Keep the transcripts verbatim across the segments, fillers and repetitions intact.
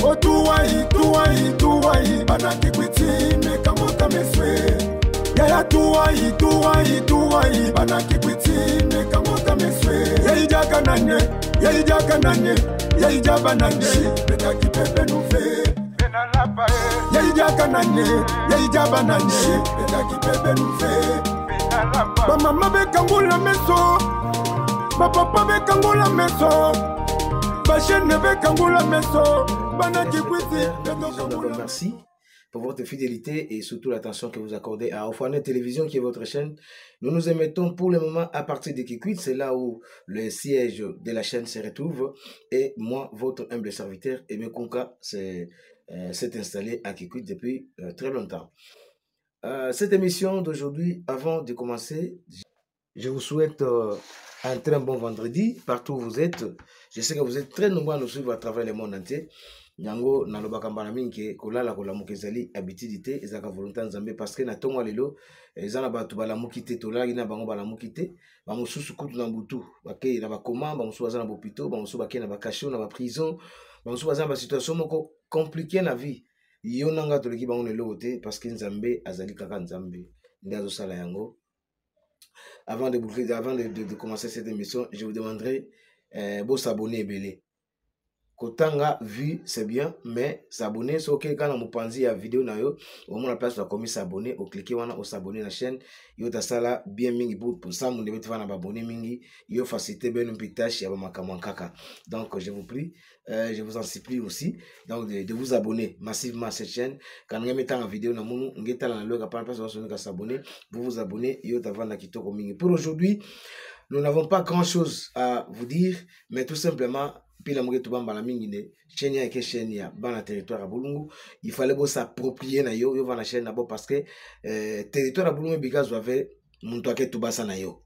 Otuwai, tuwai, tuwai, banaki kwiti meka moka meswe. Yaya tuwai, tuwai, tuwai, banaki kwiti meka moka meswe. Yai jaka nanye, yai jaka nanye, yai jaba nanye, beta ki pepe nufe. Bena lapa e. Yai jaka nanye, yai jaba nanye, beta ki pepe nufe. Bena lapa. Ba mama be kangula meso, ba papa be kangula meso, ba chaîne be kangula meso. Merci pour votre fidélité et surtout l'attention que vous accordez à Ofanet Télévision qui est votre chaîne. Nous nous émettons pour le moment à partir de Kikwit, c'est là où le siège de la chaîne se retrouve. Et moi, votre humble serviteur, Aimé Konka, s'est euh, installé à Kikwit depuis euh, très longtemps. Euh, cette émission d'aujourd'hui, avant de commencer, je vous souhaite euh, un très bon vendredi partout où vous êtes. Je sais que vous êtes très nombreux à nous suivre à travers le monde entier. Nyango nalobaka mbala mingi kolala kolamuka ezali habitude ezaka volonté nzambe parce que na tongo lelo ezana batu balamuki te tolaki na bango balamuki te ba mususu kutu na mbutu bakei na bakoma ba mususu bazana bopito ba mususu bakei na bakasho na ba prison ba mususu bazana ba situation moko compliquée na vie yo nanga toleki bango lelo te parce que nzambe azali kaka nzambe ndi azosala yango. Avant de boucler avant de, de, de commencer cette émission, je vous demanderai euh, de s'abonner ebele. Kotanga vu c'est bien mais s'abonner c'est ok quand on pense à vidéo na yo au moins la place de commis s'abonner au cliquer wana au s'abonner la chaîne yo ta sala bien mingi pour pour ça mon debet va abonner mingi yo faciliter ben un petit tâche ya makamankaka. Donc je vous prie euh, je vous en supplie aussi donc de, de vous abonner massivement à cette chaîne quand on met en vidéo na munu ngeta la loka par place on s'abonner vous vous abonner yo ta vendre kitoko mingi. Pour aujourd'hui nous n'avons pas grand chose à vous dire mais tout simplement puis la mougue tout bamba la mingine chaîne ya ke chaîne ya bana territoire à Bulungu il fallait bon s'approprier na yo yo va la chaîne d'abord parce que euh, territoire à Bulungu because avait mon toque tout basa na yo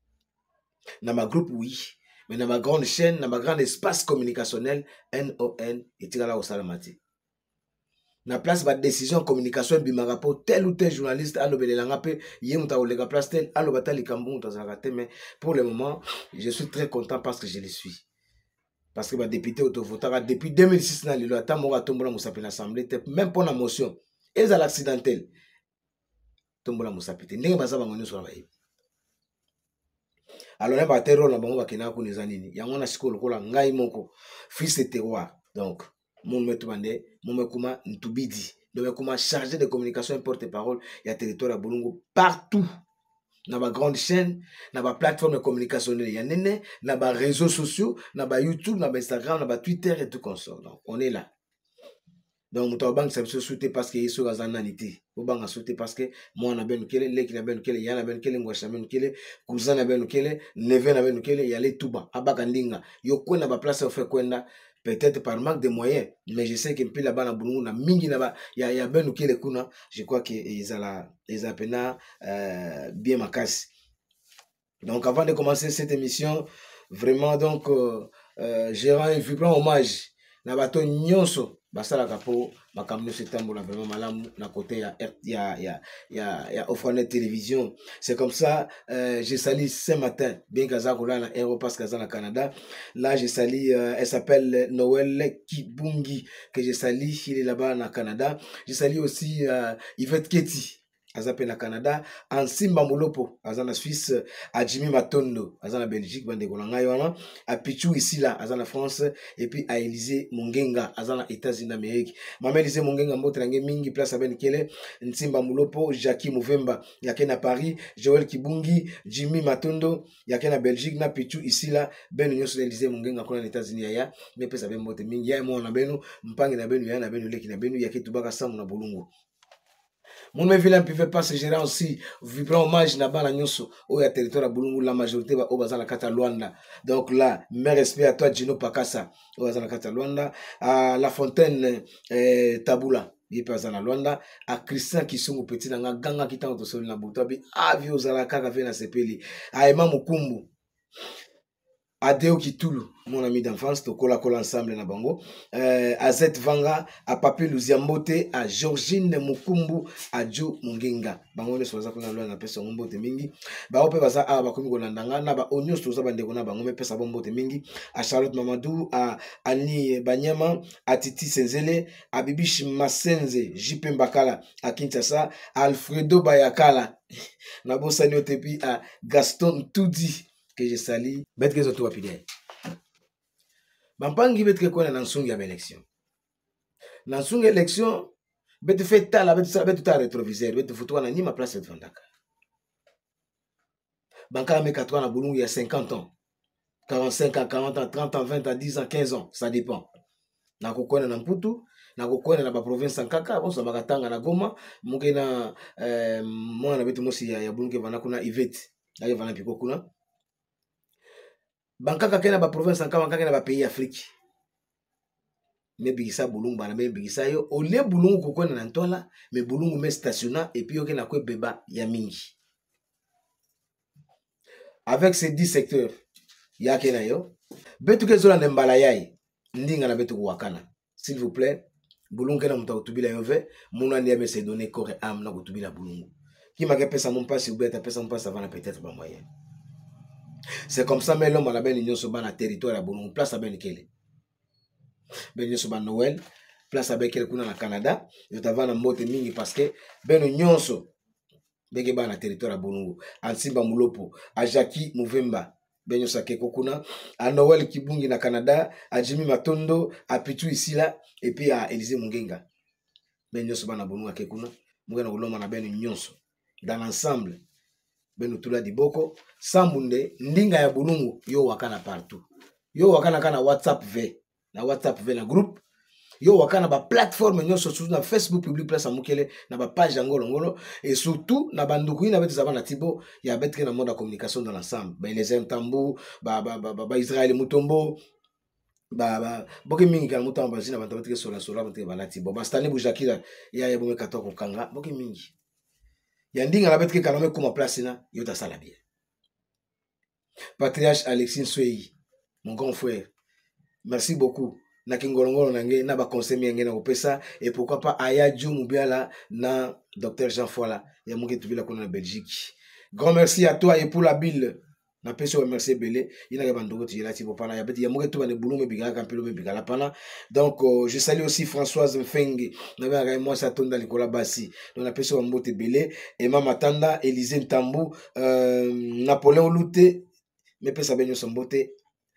na ma groupe oui mais na ma grande chaîne na ma grand espace communicationnel N O N et tigala au salamati na place ba décision communication bimara pour tel ou tel journaliste allo belelanga pe yemuta o lega place tel allo batali kambu tazakate mais pour le moment je suis très content parce que je le suis. Parce que les députés auto-votants, depuis deux mille six, dans le loi, tant que tombola musapi l'assemblée, même pour la motion, et à l'accidentel, tombola musapi, n'est pas ça va nous sur la vie. Alors, on va terror la banque qui n'a qu'une zanini. Il y a un ascol kola ngai moko, fils de terroir. Donc, mon me bande, mon me kuma ntubidi, le me kuma chargé de communication et porte-parole, il y a territoire à Bulungu partout. Dans ma grande chaîne, dans ma plateforme communicationnelle, il y a nene, dans ma réseaux sociaux, dans ma YouTube, dans ma Instagram, dans ma Twitter et tout consort. Donc, on est là. Donc, mon tabank, ça se soutient parce qu'il y a sur la zananité. Au banc, sauter parce que moi, on a ben kele, lek na ben kele, yana ben kele, ngwasha ben kele, cousin na ben kele, neveu na ben kele, y aller tout bas, abakandinga. Yo kwen na ba place au fait kwenda. Peut-être par manque de moyens, mais je sais que puis là-bas, na mingi na il y a il y a ben kele kuna, je crois que ils a ils a pena euh, bien ma casse. Donc avant de commencer cette émission, vraiment donc euh, euh, j'ai rendu un vibrant hommage na bato nyonso basala kapo makamno septembre vraiment malamu na côté ya ya ya ya ya Ofanet Télévision. C'est comme ça euh, j'ai sali ce matin bien kazakola na Aeropass kaza na Canada. Là j'ai sali euh, elle s'appelle Noël Kibungi que j'ai sali, il est là-bas na Canada. J'ai sali aussi euh, Yvette Keti Azapé na Canada, en Simba Molopo, Azana Suisse, à Jimmy Matondo, Azana Belgique, Bande Golangayana, à Pichou ici là, Azana France, et puis à Élysée Mungenga, Azana États-Unis d'Amérique. Maman Élysée Mungenga, Motrange Mingi, place à Ben Kele, Nsimba Molopo, Jackie Mouvemba, Yaken à Paris, Joël Kibungi, Jimmy Matondo, Yaken à Belgique, na Pichou ici là, Ben Union sur Élysée Mungenga, qu'on a les États-Unis, ya, mais peut savoir Mote Mingi, ya, moi on a Benu, Mpangi na Benu, ya, na Benu, Leki na Benu, Yaké Tubaka Sam na Bolungo. Mon vilain ne pouvait pas se gérer aussi. Vibrant hommage na bana nyonso au ya territoire Bulungu la majorité va au bazana kata Luanda. Donc là, mes respects à toi Gino Pakasa au bazana kata Luanda, à La Fontaine eh, Tabula. Il passe à Luanda, à Christian qui sont au petit dans la ganga qui tente sur la boutabi, à Vieux Zalaka qui vient à Sepeli, à Emma Mukumbu, Adeo Kitulu, mon ami d'enfance, tokola kola ensemble na bango. Euh, Azet Vanga, à Papi Luziambote, à Georgine Mukumbu, à Joe Munginga. Bango ne soza kuna lwa na pesa ngombote mingi. Ba ope baza a ba komi kolandanga na ba onios toza bande kona bango me pesa bombote mingi. À Charlotte Mamadou, à Annie Banyama, à Titi Senzele, à Bibish Masenze, J P Mbakala, à Kinshasa, à Alfredo Bayakala. Na bosani otepi à Gaston Tudi. Que je salue, bête que zoto wapide. Bampangi bête que quoi na nsungi ya élection. Na nsungi élection, bête fait tala, bête ça, bête tout à rétroviseur, bête photo na ni ma place de Vandaka. Banka me quatre ans na Boulungu il y a cinquante ans. quarante-cinq ans, quarante ans, trente ans, vingt ans, dix ans, quinze ans, ça dépend. Na kokona na Mputu, na kokona na ba province Nkaka, bon ça bakatanga na Goma, muke na euh moi na bête mosi ya Boulungu vana kuna Ivete. Aye vana piko kuna. Bankaka kena ba province Nkaka bankaka na ba pays Afrique. Me bigisa Boulungu bana me bigisa yo ole Boulungu kokona na ntola, me Boulungu me stationna et puis okena kwe beba ya mingi. Avec ces dix secteurs, ya kena yo, betu ke zola ndembala yai, ndinga na betu wakana. S'il vous plaît, Boulungu kena muta utubila yove, muna ndiye me se donner corps et âme na utubila Boulungu. Qui m'a pesa mon passe ou bête pesa mon passe avant peut-être pas moyen. C'est comme ça mais l'homme a la belle union sur ban territoire à Boulungu, place à ben kele. Ben union sur ban Noël, place à ben kele kuna na Canada, je t'avais na mote mingi parce que ben union so bege ban na territoire à Boulungu, Ansimba Mulopo, à Jackie Muvemba, ben union sake kokuna, à Noël Kibungi na Canada, à Jimmy Matondo, à Pitu ici là et puis à Élisée Mungenga. Ben union sur ban na Boulungu akekuna, mugena uloma na ben union so dans l'ensemble. Beno tula di boko sambunde ndinga ya Boulungu yo wakana partout yo wakana kana WhatsApp v na WhatsApp v na groupe yo wakana ba plateforme nyonso surtout na Facebook public place amukele na ba page ngolo ngolo et surtout na banduku ina betu zabana tibo ya betre na monde de communication dans l'ensemble ba les Ntambu ba ba ba, ba Israël Mutombo ba ba boke mingi kana mutombo bazina bantu betre sur la sur la betre balati bo ba Stanley Bujakila ya ya bome katoko kanga boke mingi. Yandinga la bête que quand on met comme place là, yota sala bien. Patriarche Alexis Swei, mon grand frère, merci beaucoup. Na kingolongolo nange na ba conseil ngena opesa et pourquoi pas Aya Djou Mubiala na docteur Jean Fola ya mungi tubila kuna na Belgique. Grand merci à toi et pour la bille. Na peso remercier belé ina ga bandoko ti lati popana ya beti ya mungi tuba ne Boulungu bigala kampelo me bigala pana. Donc euh, je salue aussi Françoise Mfenge na ba moi ça tonda likola basi donc na peso mbote belé et mama Tanda Élisée Ntambu euh, Napoléon Louté me pesa benyo sombote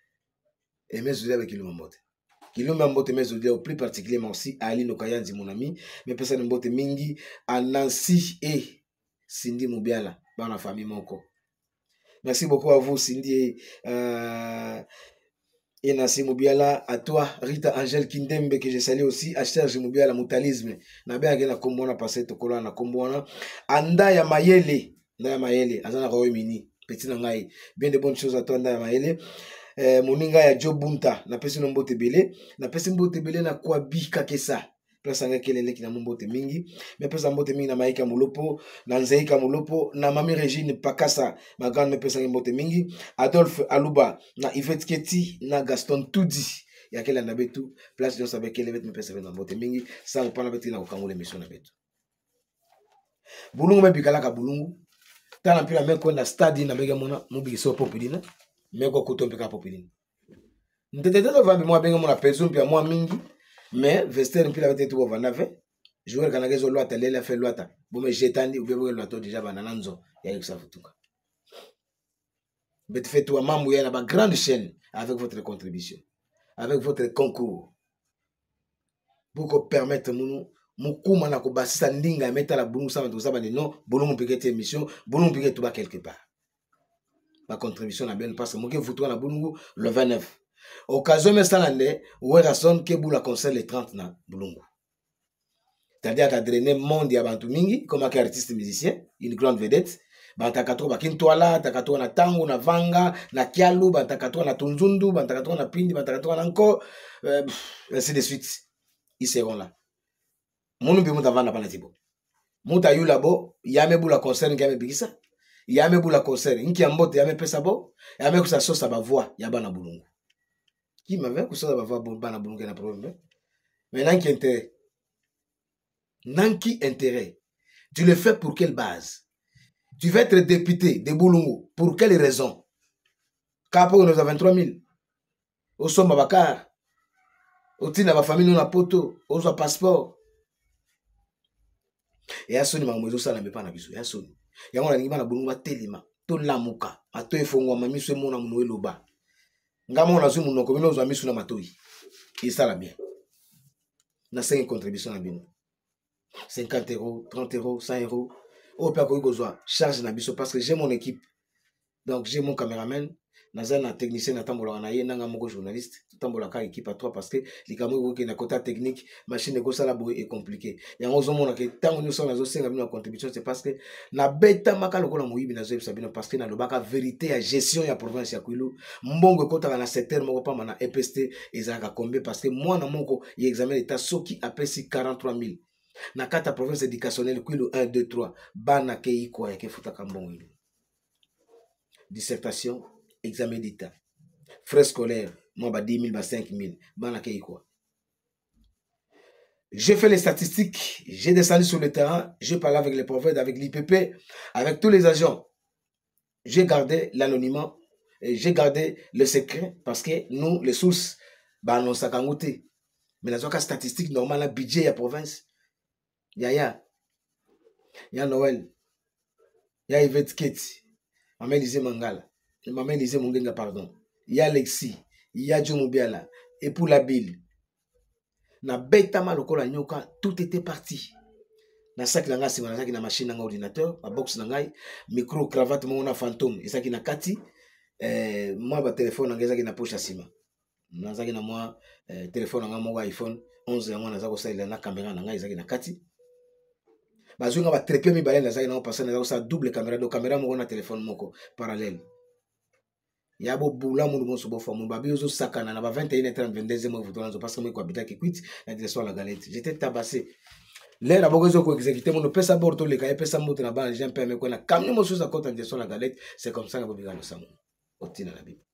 et mes zoulia avec Kilombo mbote Kilombo mbote mes zoulia au plus particulièrement aussi à Ali Nokayanzi mon ami me pesa mbote mingi à Nancy et Cindy Mubiala dans la famille moko. Merci beaucoup à vous, Cindy euh, et Nancy Mubiala, à toi, Rita Angel Kindembe, que je salue aussi, à Serge Mubiala, Moutalisme, Nabé na Kombona, passé Tokola, na Kombona, Anda ya Mayele, Naya Mayele, Azana Roemini, petit Nangai, bien de bonnes choses à toi, Anda ya Mayele, euh, Moninga ya Joe Bunta, na pesi nombo tebele, na pesi nombo tebele na kwa bi kakesa. Place anga kelele ki na mbote mingi me pesa mbote mingi na Maika Mulopo na Nzeika Mulopo na Mami Regine Pakasa ma grande me pesa mbote mingi Adolphe Aluba na Yvette Keti na Gaston Tudi ya kele na betu place de sabe kele me pesa mbote mingi sans pas na betu na kokangole mission na betu Boulungu me bikala ka Boulungu tala mpila me ko na stade na bega mona mubi so populina me ko kotombe ka populina ntete de va mo benga mona peso mpia mo mingi. Mais Vester mpila bete tout va nave jouer kana gezo lwata lela fait lwata bo me jetandi ou bien bo lwato déjà banana nzo ya yeksa futuka bet fait toi mamou ya na ba grande chaîne avec votre contribution avec votre concours pour que permettre nous mukuma na ko basisa ndinga meta la Boulungu sa to sabane non Boulungu mpike te émission Boulungu mpike tout ba quelque part ma contribution na ben parce que mo ke futuka na Boulungu le vingt-neuf. Occasion mais ça l'année où est son que boula concert les trente na Boulungu. C'est-à-dire qu'à drainer monde ya bantu mingi comme un artiste musicien, une grande vedette, banta katro ba kintoala, ta katro na tango na vanga, na kialu, banta katro na tunzundu, banta katro na pindi, banta katro na encore euh, ainsi de suite. Ils seront là. Monu bi muta vanda pana tibo. Muta yu labo, yame boula concert ngame bigisa. yame bula concert inki ambote yame pesa bo yame kusa sosa ba voix ya bana bulungu qui m'avait kusa ba voix bana bulungu na problème mais nanki intérêt nanki intérêt tu le fais pour quelle base tu veux être député de Bulungu pour quelle raison Kapo nous a vingt-trois mille au somba bakar au tina ba famille na poto au so passeport et asoni mamozo sala me pa na biso ya soni yango na ngima na Bulungu batelima to lamuka ato efongwa mamiso emona muno eloba ngamo na zu muno ko bino zo misu na matoi et ça la bien na cinq contributions na bino cinquante euros trente euros cent euros au père ko gozoa charge na biso parce que j'ai mon équipe donc j'ai mon caméraman naza na technicien na tambola na ye nanga moko journaliste tambola ka équipe à trois parce que likamo ko na côté technique machine ko sala boy est compliqué yango zo mona ke tango nous sommes na zo senga bino contribution c'est parce que na beta maka lokola moyibi na zo ebisa bino parce que na lobaka vérité ya gestion ya province ya Kwilu mbongo kota na secteur moko pa na E P S T ezaka combien parce que moi na moko y examen d'état soki apesi quarante-trois mille na kata province éducationnelle Kwilu un deux trois bana ke iko ya ke futaka mbongo ile dissertation examen d'état frais scolaires moi ba dix mille ba cinq mille bana ke iko. J'ai fait les statistiques, j'ai descendu sur le terrain, j'ai parlé avec les prophètes, avec l'I P P, avec tous les agents. J'ai gardé l'anonymat, j'ai gardé le secret parce que nous, les sources, bah, non, ça kangote. Mais dans une statistique normale, le budget de la province, il y a, il y a, il y a Noël, il y a Yvette Keti, Maman Lisée Mangala, Maman Lisée Mungenga, pardon, il y a Alexis, il y a Djomo Biala, et pour la Bill. Na beta malokola nyoka tout était parti na sac nanga sima na na machine nanga ordinateur ma box nanga micro cravate mo na fantôme et ça qui na kati euh moi ba téléphone nanga ezaki na poche sima na zaki na moi euh, téléphone nanga mo iPhone onze ya mwana zako saila na caméra nanga ezaki na kati bazunga ba trepé mi balena zaki na passer na zako sa double caméra do caméra mo na téléphone moko parallèle ya bo bula mu mo so bo famu ba biozo sakana na ba vingt et une heures trente vingt-deux mo vutolanzo parce que moi ko habita ki quit na direction la galette j'étais tabassé l'air a bogozo ko exécuter mon pesa borto le ka pesa moto na ba jean permet ko na kamni mo so sa kota direction la galette c'est comme ça que bobiga no samu otina la bible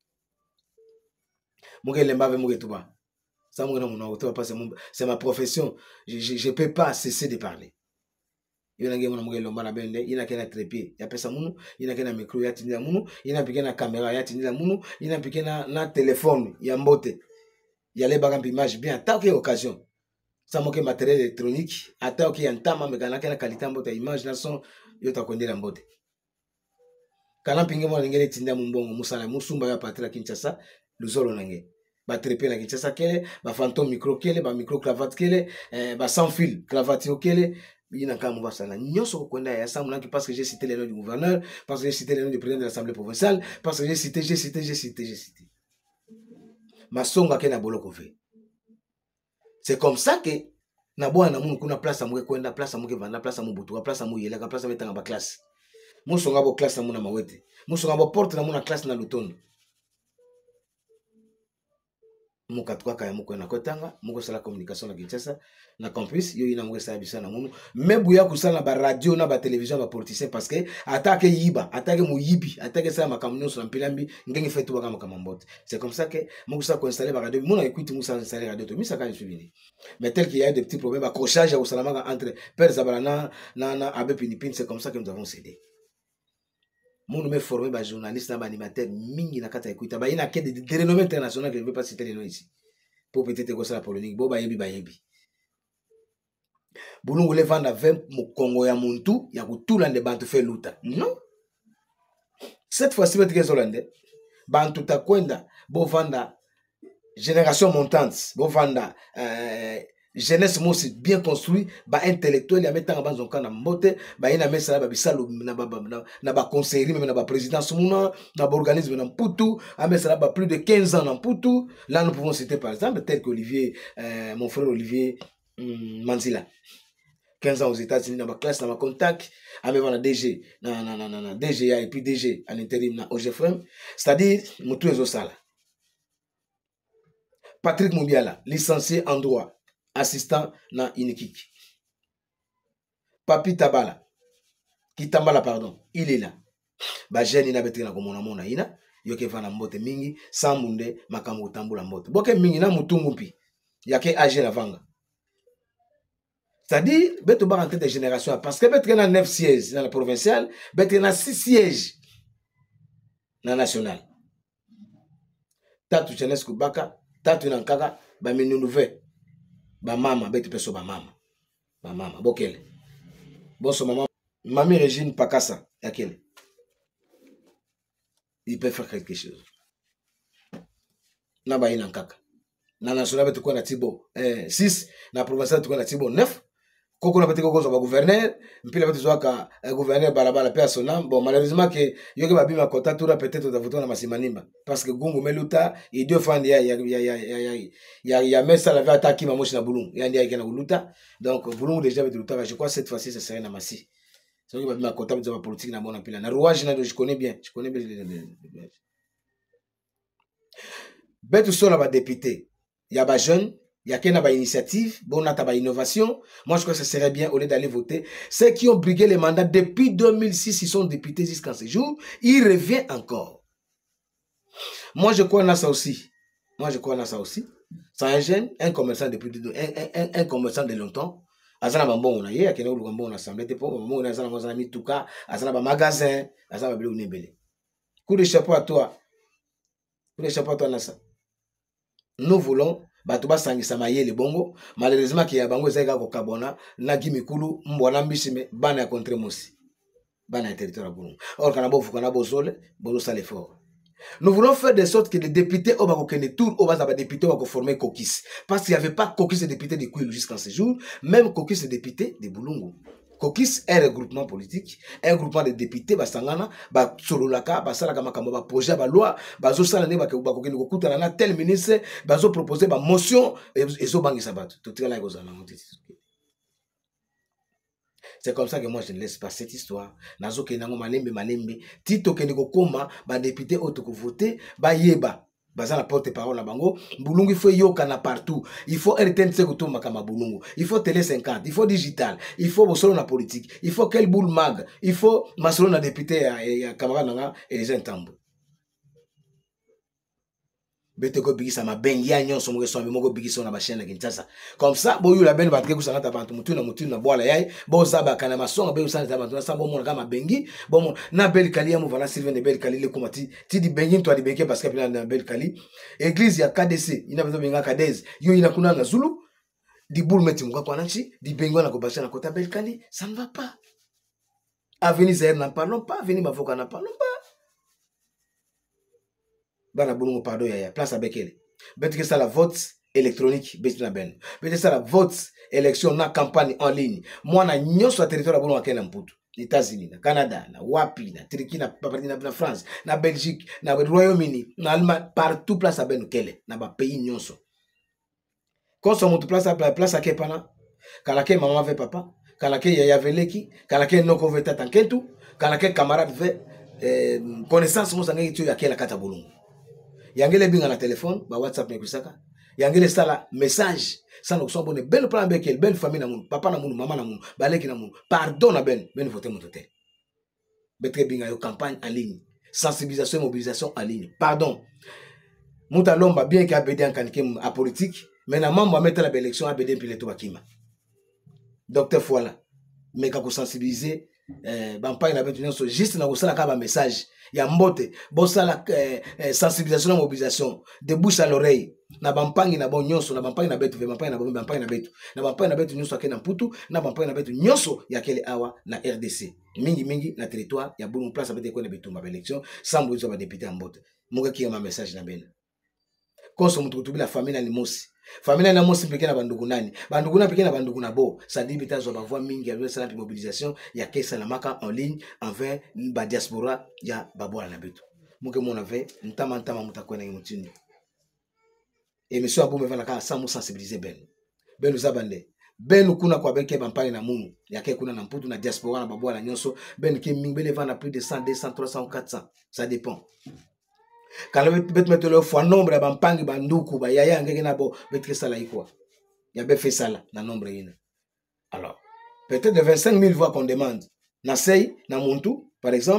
mo ke lemba ve mo ke tuba ça mo na mo na parce que c'est ma profession je je, je peux pas cesser de parler. Il y a un mugelo mbana bende ina kena trépied ya pesa munu ina kena micro ya tinda munu ina pikena caméra ya tinda munu ina pikena na téléphone ya mbote ya leba kampi image bien tant que occasion ça moke matériel électronique ata ki yantama mekana kena qualité mbote image na son yota kondela mbote kana pinge mo ngene tinda mumbongo musala musumba ya patria Kinshasa luzolo nange ba trépied na Kinshasa kele ba fantôme micro kele ba micro cravate kele eh, ba sans fil cravate kele. Il n'a qu'à mouvoir ça. Parce que j'ai cité les noms du gouverneur, parce que j'ai cité les noms du président de l'Assemblée provinciale, parce que j'ai cité, j'ai cité, j'ai cité, j'ai cité. Masonga ke na boloko ve. C'est comme ça que na boa na munu kuna place amuke kwenda, place amuke vanda, place amu butu, place amu yeleka, place amu tanga ba classe. Musonga bo classe na muna mawete. Musonga bo porte na muna classe na lutondo. Muka tukaka ya muko na kotanga muko sala communication na Kinshasa na campus yo ina muko sala bisana munu mebu ya kusala ba radio na ba télévision ba politicien parce que attaque yiba attaque mu yibi attaque ça makamunyo sur mpilambi ngenge fetu baka makamambote c'est comme ça que muko sala ko installer ba radio muna écoute muko sala installer radio to misa ka suivre mais tel qu'il y a des petits problèmes accrochage au salama entre Père Zabalana na na Abbé Pinipine c'est comme ça que nous avons cédé. Mon me formé ba journaliste na ba animateur mingi na kata écoute ba ina ke de, de renommée internationale que je ne vais pas citer les noms ici pour peut-être que ça la polémique bo ba yebi ba yebi Bulungu le vanda vingt mo Congo ya muntu ya kutula nde bantu fe luta non cette fois-ci peut être zolande bantu ta kwenda bo vanda génération montante bo vanda euh, jeunesse mosi bien construit ba intellectuel ya metanga banzo kana mbote ba ina mesa ba bisalo na ba na ba conseiller même na ba présidence muna na ba organisme na Mputu amesa ba plus de quinze ans na Mputu. Là nous pouvons citer par exemple tel que Olivier euh, mon frère Olivier hum, Manzila quinze ans aux États-Unis na ba classe na ba contact avec la D G na na na na D G A et puis D G à l'intérim na O G F R M c'est-à-dire mutu ezo sala. Patrick Moubiala licencié en droit assistant na Inikik. Papi Tabala, Kitambala, pardon, il est là. ba jeune ina betre na komona mona ina yoke vana mbote mingi samunde makambo tambula mbote boke mingi na mutungu mpi yake age na vanga. C'est-à-dire beto ba rentrer de génération parce que betre na neuf sièges dans la provinciale, betre na six sièges na national. Tatu jeunesse kubaka, tatu na kaka ba minouve ba mama beto peso ba mama. Ba mama bokele. Bonso maman Mami Régine Pakassa yakele. Il peut faire quelque chose. Na ba ina kaka. Na national beto ko na tibo eh six na provincial beto ko na tibo neuf. Koko na petiko kozo ba gouverneur, mpila beto zoaka gouverneur balabala pe sonam. Bon malheureusement que yoke ba bima kota tura peut-être da voto na masimanimba parce que gungu meluta et deux fois ya ya ya ya ya ya ya mesa la va attaquer mamoshi na bulungu. Ya ndia ikena uluta. Donc bulungu déjà beto luta je crois cette fois-ci ça serait na masi. C'est que ba bima kota beto ba politique na bona pila. Na rouage na je connais bien, je connais bien. Beto sola ba député. Ya ba jeune il y a qu'une initiative, bon, une innovation. Moi, je crois que ce serait bien, au lieu d'aller voter, ceux qui ont brigué les mandats depuis deux mille six, ils sont députés jusqu'à ce jour, ils reviennent encore. Moi, je crois en ça aussi. Moi, je crois en ça aussi. C'est un jeune, un commerçant depuis un, un, un commerçant de longtemps. Azana bambo on a yé, akena ulu bambo on a assemblée de pauvres, bambo on a azana mazana mituka, azana ba magasin, azana ba unebele. Coup de chapeau à toi. Coup de chapeau à toi, Nassa. Nous voulons batuba sangisa mayele bongo malheureusement ki ya bango ezaka ko kabona na gimikulu mbona mbishime bana ya contre mosi bana ya territoire bongo or kana bofu kana bozole bolo sale fort. Nous voulons faire de sorte que les députés au bako kene tour au basa ba députés bako former caucus parce qu'il y avait pas caucus de députés de Kwilu jusqu'à ce jour, même caucus de députés de Bulungu. Caucus est un regroupement politique, un groupement de députés basangana ba sololaka basalaka makambo ba projet ba loi bazo sala ne ba ko kene ko kutana na tel ministre bazo proposer ba motion ezo bangisa bato tout là kozana motiti. C'est comme ça que moi je ne laisse pas cette histoire. Nazo kenango malembe malembe tito kene ko koma ba député auto ko voter ba yeba baza la porte-parole na bango Bulungu il faut yokana partout, il faut R T N C kuto makama Bulungu, il faut télé cinquante, il faut digital, il faut bosolo na politique, il faut quel boule mag, il faut masolo na député ya, ya camarade nanga et les entambo beteko bigisa mabengi ya nyonso mo so moko bigisa na ba chaîne Kinshasa comme ça boyo la ben batke kusana ta bantu mutu na mutu na bola yai bo zaba kana masonga be usana ta bantu na sambo mona kama bengi bon na bel kali ya mo vala Sylvain de bel kali le komati ti di bengi to di bengi parce que pina na bel kali église ya K D C ina bezo benga K D S yo ina kuna na Zulu di boule meti mwa kwa nanchi di bengi na ko basha na kota bel kali ça ne va pas. Avenir Zaire n'en parlons pas, avenir Bavoka n'en parlons pas. Bana Bulungu pardon ya place à Bekele. Peut-être que ça la vote électronique betina ben. Peut-être ça la vote élection na campagne en ligne. Moi na nyoso territoire Bulungu akena mputu. États-Unis, na Canada, na Wapi, na Turquie, na na France, na Belgique, na Royaume-Uni, na Allemagne, partout place à ben kele, na ba pays nyoso. Quand on monte place à place à kepana, kanake maman ve papa, kanake yaya veleki, kanake noko ve tata kentu, kanake camarade ve eh, connaissance mo sangai tu yakela kata Bulungu. Yangele binga na téléphone, ba WhatsApp ne kusaka. Yangele sala message, ça nous sommes bonne belle plan avec elle, belle famille na moun, papa na moun, maman na moun, baleki na moun. Pardon na ben, ben voter mon totel. Betre binga yo campagne en ligne, sensibilisation et mobilisation en ligne. Pardon. Mouta lomba bien ki abedi en kanike a politique, mais na mambo mettre la élection abedi puis le to bakima. Docteur Fouala, mais ka ko sensibiliser eh campagne na betu nyonso juste na ko sala ka ba message. Ya mbote bosala eh, eh, sensibilisation et mobilisation de bouche à l'oreille na bampangi na bon nyonso na bampangi na betu bampangi na bampangi na betu na bampangi na betu nyonso akena mputu na bampangi na betu nyonso ya kele awa na R D C mingi mingi na territoire ya Bulungu place abete ko na betu ma élection sans bozo ba député en mbote moka ki ma message na bena konso mutu tubila famille na limosi famille na mosi peke na bandugu nani bandugu na peke na bandugu na bo ça dit bitazo ba voix mingi ya ça la mobilisation ya kesa la maka en ligne envers ba diaspora ya babola na betu muke mona ve ntama ntama mutakwena mutini et monsieur abou me vana ka sans sensibiliser ben ben nous abande ben kuna kwa beke bampani na munu ya ke kuna na mputu na diaspora na babola nyonso ben ke mingi bele vana plus de cent deux cents trois cents quatre cents ça dépend. Quand le bet mettre le fois nombre ba mpangi banduku ba yaya ngeke na bo betre sala iko ya be fait ça là na nombre ina alors peut-être de vingt-cinq mille voix qu'on demande na sei na muntu par exemple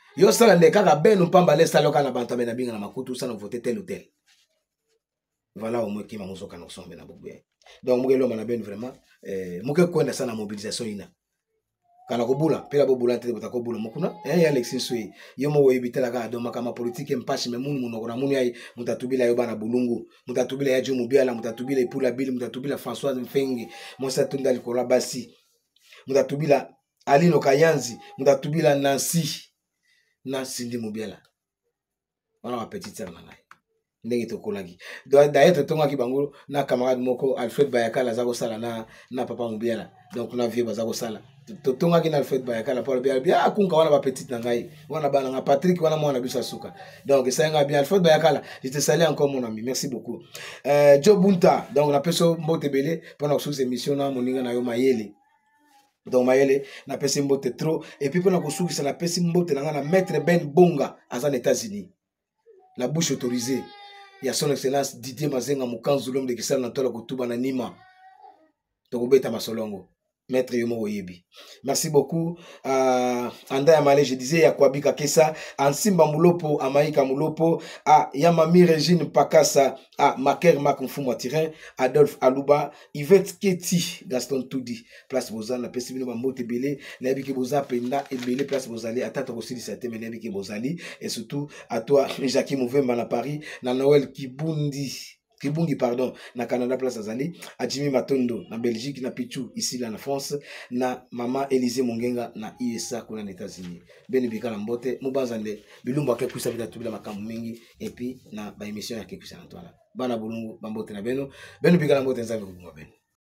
Yo sala nde kaka ben pamba le sala kana bantame na binga na makutu ça na voter tel ou tel. Voilà au moins qui m'a mozo kana sombe na bobé. Donc mugelo mana ben vraiment euh muke kwenda sana mobilisation ina. Kana ko bula pela bo bula tete ko bula mukuna eh ya Alexis Sui yo mo webitela ka do makama politique mpashi me munu muno na munu ai mutatubila yo bana bulungu mutatubila ya Jumu Biala mutatubila ipula bili mutatubila François Mfengi Mosa Tunda likola basi mutatubila Alino Kayanzi mutatubila Nancy Nancy ndi Mubiala wana wa petite sœur na ngai ndenge to kolagi d'ailleurs to tonga ki bango na camarade moko Alfred Bayakala zako sala na na papa Mubiala donc na vieux bazako sala to tonga ki na Alfred Bayakala Paul Biala bien akunka wana ba petite na ngai wana bana nga Patrick wana mwana bisa suka donc ça nga bien Alfred Bayakala je te salue encore mon ami merci beaucoup euh Joe Bunta donc na peso mbote belé pendant que sous émission na moninga na yo mayele donc mayele na pesi mbote trop et puis pendant que sous ça na pesi mbote na na maître Ben Bonga aux États-Unis la bouche autorisée. Il y a son excellence Didier Mazenga Mukanzu l'homme de Kisala Natola Kutuba na Nima. Tokobeta Masolongo. Maître Yomo Oyebi. Merci beaucoup. Euh, Anda Yamale, je disais, Yakwabika Kesa, Ansimba Mulopo, Amaïka Mulopo, à Yamami Régine Pakasa, à Maker Makumfumo Tirin, Adolphe Alouba, Yvette Keti, Gaston Toudi, Place Bozan, la Pessimino Mamote Belé, Nabiki Boza Penda et Belé, Place Bozali, à Tata Rossili Saté, Nabiki Bozali, et surtout à toi, Jackie Mouvemba na Paris, na Noël Kibundi. Kibungi pardon na Canada place Azali a Jimmy Matondo na Belgique na Pichu ici là na France na Mama Élysée Mongenga na I S A kuna na États-Unis beni bikala mbote mubanzande bilumba ke kusa bita tubila makamu mingi et puis na ba émission ya ke kusa na twala bana bulungu bambote na beno beni bikala mbote nzabe kubunga beno.